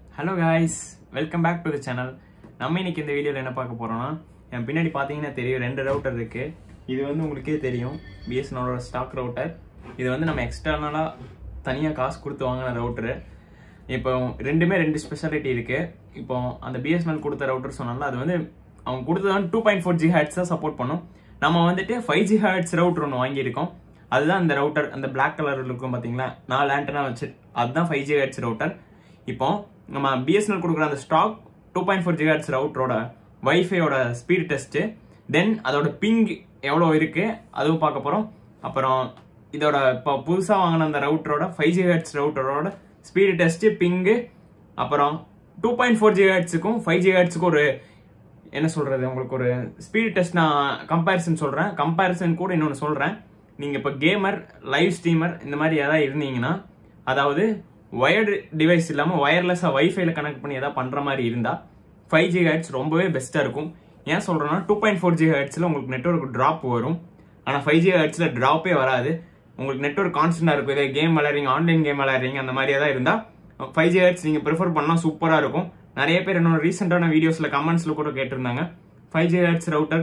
Hello guys, welcome back to the channel. நம்ம இன்னைக்கு இந்த வீடியோல என்ன பார்க்க போறோம்னா என் பின்னாடி பாத்தீங்கன்னா தெரியும் ரெண்டு ரவுட்டர் இருக்கு. இது வந்து உங்களுக்கே தெரியும் BSNL ஓட ஸ்டாக் ரவுட்டர். இது வந்து நம்ம எக்ஸ்டர்னலா தனியா காசு கொடுத்து வாங்குன ரவுட்டர். இப்போ ரெண்டுமே ரெண்டு ஸ்பெஷாலிட்டி இருக்கு. இப்போ அந்த BSNL கொடுத்த ரவுட்டர் சொன்னால அது வந்து அவங்க கொடுத்தது வந்து 2.4 GHz சப்போர்ட் பண்ணும். நம்ம வந்துட்டு 5 GHz ரவுட்டர் ஒன்னு வாங்கி இருக்கோம். அதுதான் இந்த ரவுட்டர் அந்த Black கலர்ல இருக்கும் பாத்தீங்களா 4 ஆண்டனா வச்சு அதுதான் 5 GHz ரவுட்டர். இப்போ நம்ம BSNL கொடுக்குற அந்த ஸ்டாக் 2.4 GHz ரவுட்டரோட வைஃபை ஓட ஸ்பீட் டெஸ்ட் தென் அதோட பிங் எவ்வளவு இருக்கு அதுவும் பார்க்க போறோம். அப்புறம் இதோட இப்போ புதுசா வாங்கின அந்த ரவுட்டரோட 5 GHz ரவுட்டரோட ஸ்பீட் டெஸ்ட் பிங் அப்புறம் 2.4 GHzக்கும் 5 GHzக்கும் ஒரு என்ன சொல்றது உங்களுக்கு ஒரு ஸ்பீட் டெஸ்ட் நான் கம்பேரிசன் சொல்றேன். கம்பேரிசன் கூட இன்னொன்னு சொல்றேன். நீங்க இப்ப கேமர் லைவ் ஸ்ட்ரீமர் இந்த மாதிரி ஏதாவது இருந்தீங்கன்னா அதாவது வயர்டு டிவைஸ் இல்லாம வயர்லெஸ்ஸா வைஃபைல கனெக்ட் பண்ணி ஏதாவது பண்ற மாதிரி இருந்தா 5 GHz ரொம்பவே பெஸ்டா இருக்கும். ஏன் சொல்றேன்னா 2.4 GHzல உங்களுக்கு நெட்வொர்க் டிராப் வரும். ஆனா 5 GHzல டிராப்பே வராது. உங்களுக்கு நெட்வொர்க் கான்ஸ்டன்டா இருக்கும். இதே கேம் விளையாடுறீங்க ஆன்லைன் கேம் விளையாடுறீங்க அந்த மாதிரி ஏதாவது இருந்தா 5 GHz நீங்க ப்ரிஃபர் பண்ணா சூப்பரா இருக்கும். நிறைய பேர் என்னோட ரீசெண்டான வீடியோஸ்ல கமெண்ட்ஸ்ல கூட கேட்டிருந்தாங்க 5 GHz ரவுட்டர்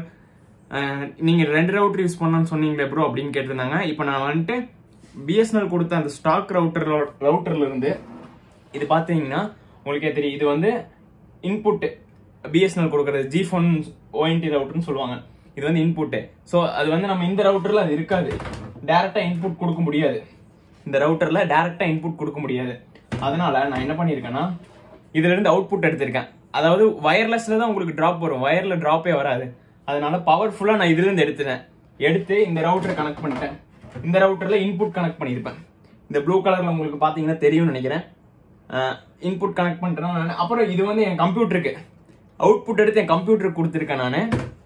நீங்க ரெண்டு ரவுட்டர் யூஸ் பண்ணணும்னு சொன்னீங்களே ப்ரோ அப்படின்னு கேட்டிருந்தாங்க. இப்போ நான் வந்துட்டு BSNL கொடுத்த அந்த ஸ்டாக் ரவுட்டர்ல இருந்து இது பாத்தீங்கன்னா உங்களுக்கே தெரியும் இது வந்து இன்புட் BSNL கொடுக்கறது G-Phone ONT ரவுட்டர்னு சொல்லுவாங்க. இது வந்து இன்புட். ஸோ அது வந்து நம்ம இந்த ரவுட்டர்ல அது இருக்காது. டைரக்டா இன்புட் கொடுக்க முடியாது. இந்த ரவுட்டர்ல டைரக்டா இன்புட் கொடுக்க முடியாது. அதனால நான் என்ன பண்ணிருக்கேன்னா இதுல இருந்து அவுட்புட் எடுத்திருக்கேன். அதாவது வயர்லெஸ்ல தான் உங்களுக்கு டிராப் வரும். வயர்ல டிராப்பே வராது. அதனால பவர்ஃபுல்லா நான் இதுல இருந்து எடுத்து இந்த ரவுட்டர் கனெக்ட் பண்ணிட்டேன். இந்த ரவுட்டர்ல இன்புட் கனெக்ட் பண்ணிருப்பேன். இந்த ப்ளூ கலர்ல உங்களுக்கு பாத்தீங்கன்னா தெரியும்னு நினைக்கிறேன். இன்புட் கனெக்ட் பண்றேன். அப்புறம் இது வந்து என் கம்ப்யூட்டருக்கு அவுட்புட் எடுத்து என் கம்ப்யூட்டருக்கு கொடுத்துருக்கேன் நான்.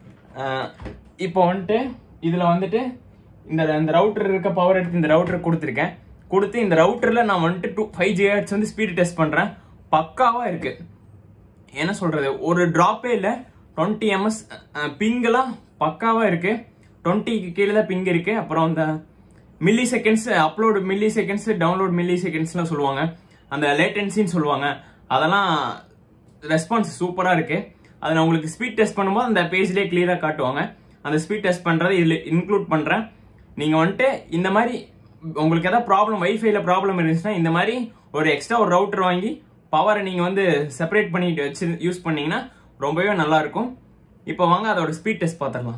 இப்போ வந்துட்டு இதுல வந்துட்டு இந்த ரவுட்டர் இருக்க பவர் எடுத்து இந்த ரவுட்டருக்கு கொடுத்துருக்கேன். கொடுத்து இந்த ரவுட்டர்ல நான் வந்துட்டு 5 GHz வந்து ஸ்பீட் டெஸ்ட் பண்றேன். பக்காவா இருக்கு. என்ன சொல்றது ஒரு டிராப்பே இல்ல. 20 ms பிங்கெல்லாம் பக்காவா இருக்கு. 20க்கு கீழே தான் பிங் இருக்கு. அப்புறம் அந்த milli seconds upload milli seconds download milli செகண்ட்ஸ்லாம் சொல்லுவாங்க. அந்த லேட்டன்சின்னு சொல்லுவாங்க. அதெல்லாம் ரெஸ்பான்ஸ் சூப்பரா இருக்கு. அதை நான் உங்களுக்கு ஸ்பீட் டெஸ்ட் பண்ணும்போது அந்த பேஜ்லேயே கிளியரா காட்டுவாங்க. அந்த ஸ்பீட் டெஸ்ட் பண்றதை இதுல இன்க்ளூட் பண்றேன். நீங்க வந்துட்டு இந்த மாதிரி உங்களுக்கு ஏதாவது ப்ராப்ளம் வைஃபைல ப்ராப்ளம் இருந்துச்சுன்னா இந்த மாதிரி ஒரு எக்ஸ்ட்ரா ஒரு ரவுட்டர் வாங்கி பவரை நீங்க வந்து செப்பரேட் பண்ணிட்டு வச்சு யூஸ் பண்ணீங்கன்னா ரொம்பவே நல்லா இருக்கும். இப்போ வாங்க அதோட ஸ்பீட் டெஸ்ட் பார்த்துடலாம்.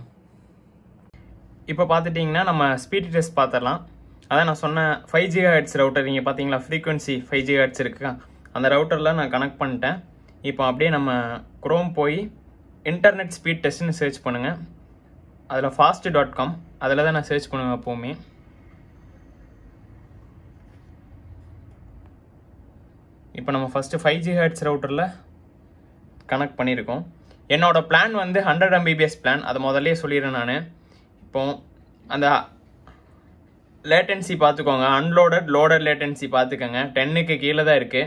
இப்போ பார்த்துட்டிங்கன்னா நம்ம ஸ்பீட் டெஸ்ட் பார்த்துடலாம். அதான் நான் சொன்ன 5 GHz ரவுட்டர் நீங்கள் பார்த்தீங்களா ஃப்ரீக்வன்சி 5 GHz இருக்கு. அந்த ரவுட்டரில் நான் கனெக்ட் பண்ணிட்டேன். இப்போ அப்படியே நம்ம குரோம் போய் இன்டர்நெட் ஸ்பீட் டெஸ்ட்னு சர்ச் பண்ணுங்கள். அதில் fast.com அதில் தான் நான் சர்ச் பண்ணுவேன் எப்போவுமே. இப்போ நம்ம ஃபஸ்ட்டு 5 GHz ரவுட்டரில் கனெக்ட் பண்ணியிருக்கோம். என்னோட பிளான் வந்து 100 Mbps பிளான். அதை முதல்ல சொல்லிடுறேன் நான். இப்போ அந்த லேட்டன்சி பார்த்துக்கோங்க. அன்லோடட் லோடட் லேட்டன்சி பார்த்துக்கோங்க. 10க்கு கீழே தான் இருக்கு.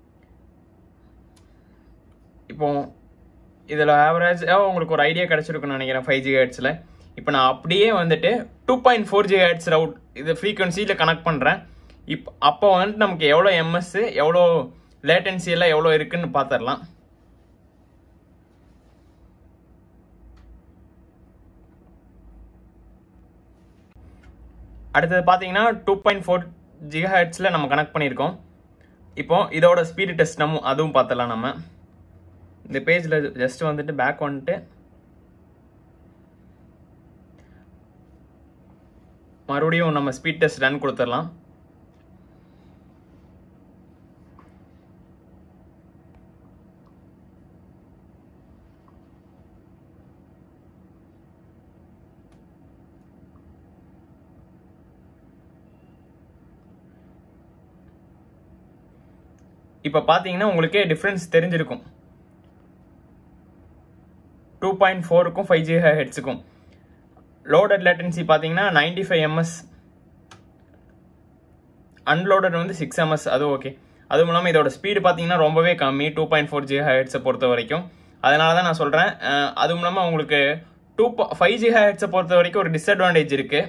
இப்போ இதில் ஆவரேஜாக உங்களுக்கு ஒரு ஐடியா கிடைச்சிருக்குன்னு நினைக்கிறேன் 5 GHzல. இப்போ நான் அப்படியே வந்துட்டு 2.4 GHz ரவுட் இது ஃப்ரீக்வன்சியில் கனெக்ட் பண்ணுறேன். அப்போ வந்துட்டு நமக்கு எவ்வளோ MS எவ்வளோ லேட்டன்சி எல்லாம் எவ்வளோ இருக்குன்னு பார்த்துடலாம். அடுத்தது பார்த்தீங்கன்னா 2.4 GHzல நம்ம கனெக்ட் பண்ணியிருக்கோம். இப்போ இதோட ஸ்பீடு டெஸ்ட் அதுவும் பார்த்துடலாம். நம்ம இந்த பேஜில் ஜஸ்ட் வந்துட்டு பேக் வந்துட்டு மறுபடியும் நம்ம ஸ்பீட் டெஸ்ட் ரன் கொடுத்துடலாம். இப்போ பார்த்தீங்கன்னா உங்களுக்கே டிஃப்ரென்ஸ் தெரிஞ்சிருக்கும் 2.4க்கும் 5 GHzக்கும். லோடட் லேட்டன்சி பார்த்தீங்கன்னா 95 ms, அன்லோடட் வந்து 6 ms. அது ஓகே. அதுவும் இல்லாமல் இதோட ஸ்பீடு பார்த்தீங்கன்னா ரொம்பவே கம்மி 2.4 GHz பொறுத்த வரைக்கும். அதனால தான் நான் சொல்கிறேன். அதுவும் இல்லாமல் உங்களுக்கு 5 GHz பொறுத்த வரைக்கும் ஒரு டிஸ்அட்வான்டேஜ் இருக்குது.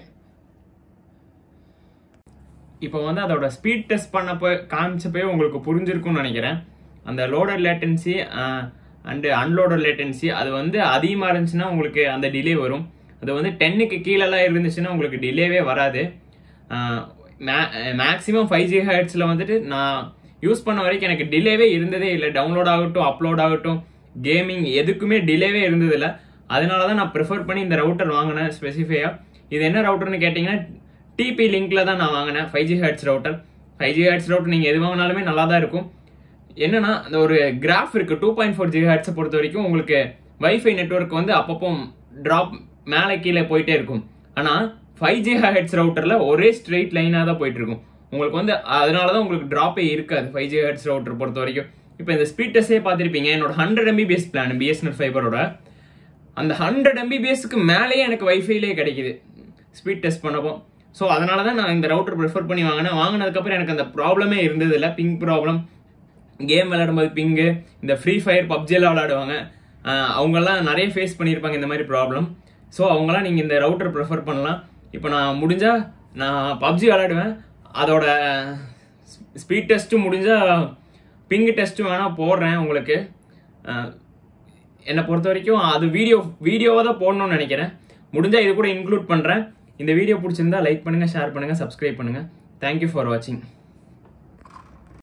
இப்போ வந்து அதோட ஸ்பீட் டெஸ்ட் பண்ணப்போ காமிச்சப்போ உங்களுக்கு புரிஞ்சிருக்கும்னு நினைக்கிறேன். அந்த loaded latency and unloaded latency அது வந்து அதிகமாக இருந்துச்சுன்னா உங்களுக்கு அந்த டிலே வரும். அது வந்து 10க்கு கீழெல்லாம் இருந்துச்சுன்னா உங்களுக்கு டிலேவே வராது. மேக்ஸிமம் 5 GHz வந்துட்டு நான் யூஸ் பண்ண வரைக்கும் எனக்கு டிலேவே இருந்ததே இல்லை. டவுன்லோட் ஆகட்டும், அப்லோட் ஆகட்டும், கேமிங் எதுக்குமே டிலேவே இருந்ததில்லை. அதனால தான் நான் ப்ரிஃபர் பண்ணி இந்த ரவுட்டர் வாங்கினேன் ஸ்பெசிஃபையாக. இது என்ன ரவுட்டர்னு கேட்டிங்கன்னா டிபி லிங்க்ல தான் நான் வாங்கினேன் 5 GHz ரவுட்டர். 5 GHz ரவுட்டர் நீங்கள் எது வாங்கினாலுமே நல்லா தான் இருக்கும். என்னன்னா அந்த ஒரு கிராஃப் இருக்கு 2.4 GHz பொறுத்த வரைக்கும் உங்களுக்கு வைஃபை நெட்வொர்க் வந்து அப்பப்போ டிராப் மேலே கீழே போயிட்டே இருக்கும். ஆனால் 5 GHz ரவுட்டர்ல ஒரே ஸ்ட்ரெயிட் லைனாக தான் போயிட்டு இருக்கும் உங்களுக்கு வந்து. அதனால தான் உங்களுக்கு டிராப்பே இருக்காது 5 GHz ரவுட்டர் பொறுத்த வரைக்கும். இப்போ இந்த ஸ்பீட் டெஸ்டே பார்த்துருப்பீங்க. என்னோட 100 MBPS பிளான் BSNL ஃபைபரோட அந்த 100 MBPSக்கு மேலேயே எனக்கு வைஃபைலே கிடைக்குது ஸ்பீட் டெஸ்ட் பண்ணப்போ. ஸோ அதனால தான் நான் இந்த ரவுட்டர் ப்ரிஃபர் பண்ணி வாங்கினேன். வாங்கினதுக்கப்புறம் எனக்கு அந்த ப்ராப்ளமே இருந்தது இல்லை. பிங் ப்ராப்ளம், கேம் விளையாடும்போது பிங்கு, இந்த ஃப்ரீ ஃபயர் பப்ஜியெல்லாம் விளையாடுவாங்க, அவங்கெல்லாம் நிறைய ஃபேஸ் பண்ணியிருப்பாங்க இந்த மாதிரி ப்ராப்ளம். ஸோ அவங்களாம் நீங்கள் இந்த ரவுட்டர் ப்ரிஃபர் பண்ணலாம். இப்போ நான் முடிஞ்சால் நான் பப்ஜி விளையாடுவேன், அதோட ஸ்பீட் டெஸ்ட்டும் முடிஞ்சால் பிங் டெஸ்ட்டும் வேணால் போடுறேன் உங்களுக்கு. என்னை பொறுத்த வரைக்கும் அது வீடியோவாக தான் போடணும்னு நினைக்கிறேன். முடிஞ்சால் இது கூட இன்க்ளூட் பண்ணுறேன். இந்த வீடியோ பிடிச்சிருந்தா லைக் பண்ணுங்கள், ஷேர் பண்ணுங்கள், சப்ஸ்கிரைப் பண்ணுங்கள். தேங்க்யூ ஃபார் வாட்சிங்.